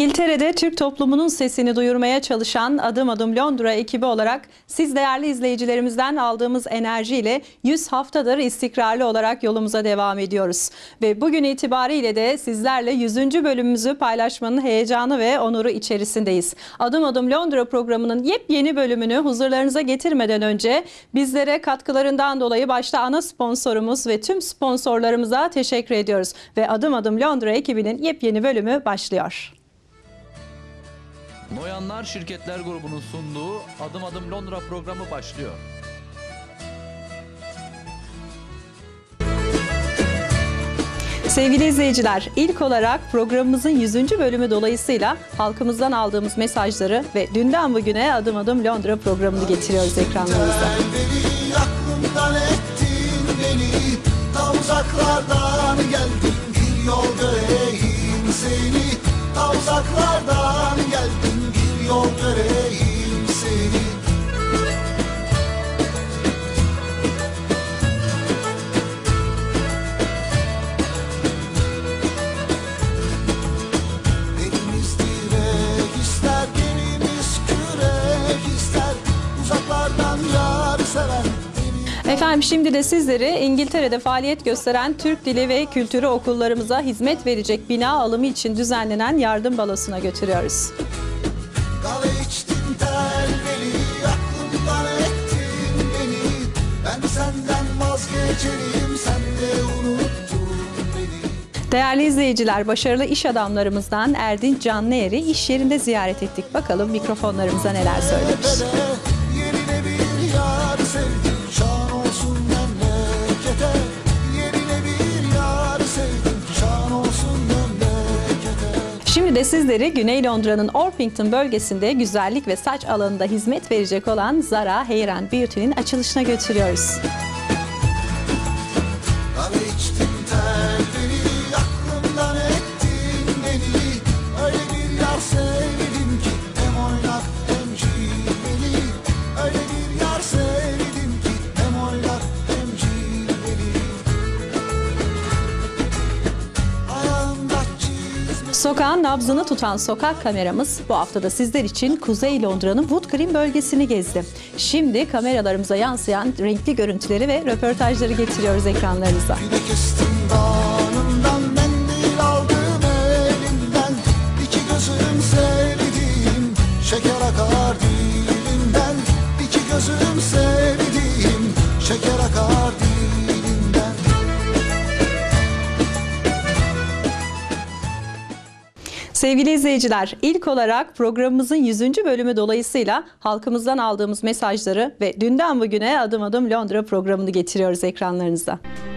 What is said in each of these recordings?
İngiltere'de Türk toplumunun sesini duyurmaya çalışan Adım Adım Londra ekibi olarak siz değerli izleyicilerimizden aldığımız enerjiyle 100 haftadır istikrarlı olarak yolumuza devam ediyoruz. Ve bugün itibariyle de sizlerle 100. bölümümüzü paylaşmanın heyecanı ve onuru içerisindeyiz. Adım Adım Londra programının yepyeni bölümünü huzurlarınıza getirmeden önce bizlere katkılarından dolayı başta ana sponsorumuz ve tüm sponsorlarımıza teşekkür ediyoruz. Ve Adım Adım Londra ekibinin yepyeni bölümü başlıyor. Noyanlar Şirketler Grubu'nun sunduğu Adım Adım Londra programı başlıyor. Sevgili izleyiciler, ilk olarak programımızın 100. bölümü dolayısıyla halkımızdan aldığımız mesajları ve dünden bugüne Adım Adım Londra programını getiriyoruz ekranlarınıza. Aklımdan ettin beni, ta uzaklardan geldim, bir yol göreyim seni. Ta uzaklardan geldim, bir yol göreyim seni. Elimiz direk ister, gemimiz kürek ister, uzaklardan yar seven. Efendim şimdi de sizleri İngiltere'de faaliyet gösteren Türk Dili ve Kültürü okullarımıza hizmet verecek bina alımı için düzenlenen yardım balosuna götürüyoruz. Kahve içtim telveli, aklımdan ettin beni. Ben senden vazgeçerim, sen de unuttun beni. Değerli izleyiciler, başarılı iş adamlarımızdan Erdinç Canlıer'i iş yerinde ziyaret ettik. Bakalım mikrofonlarımıza neler söylemiş. Yerine bir yar sevdim, şan olsun memlekete. Yerine bir yar sevdim, şan olsun memlekete. Şimdi de sizleri Güney Londra'nın Orpington bölgesinde güzellik ve saç alanında hizmet verecek olan Zara Hair and Beauty'nin açılışına götürüyoruz. Kahve içtim telveli, aklımdan ettin beni. Öyle bir yar sevdim ki hem oynak hem cilveli. Öyle bir yar sevdim ki hem oynak hem cilveli. Ayağımda çizme. Sokağın nabzını tutan sokak kameramız bu haftada sizler için Kuzey Londra'nın Wood Green bölgesini gezdi. Şimdi kameralarımıza yansıyan renkli görüntüleri ve röportajları getiriyoruz ekranlarınıza. Bir de kestim bağrımdan, mendil aldım elinden. İki gözüm sevdiğim, şeker akar dilimden. İki gözüm sevdiğim, şeker akar dilimden. Sevgili izleyiciler, ilk olarak programımızın 100. bölümü dolayısıyla halkımızdan aldığımız mesajları ve dünden bugüne Adım Adım Londra programını getiriyoruz ekranlarınıza.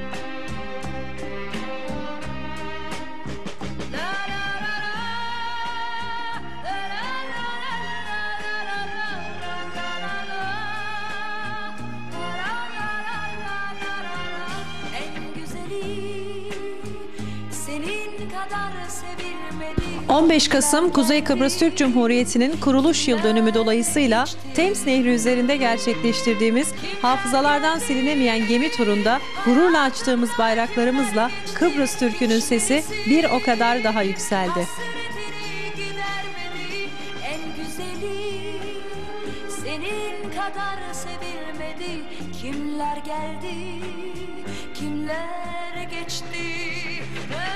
En güzeli senin kadar sevilmedi. 15 Kasım Kuzey Kıbrıs Türk Cumhuriyeti'nin kuruluş yıl dönümü dolayısıyla Thames Nehri üzerinde gerçekleştirdiğimiz hafızalardan silinemeyen gemi turunda gururla açtığımız bayraklarımızla Kıbrıs Türk'ünün sesi bir o kadar daha yükseldi. Hasretini gidermedi. En güzeli senin kadar sevilmedi. Kimler geldi, kimler geçti.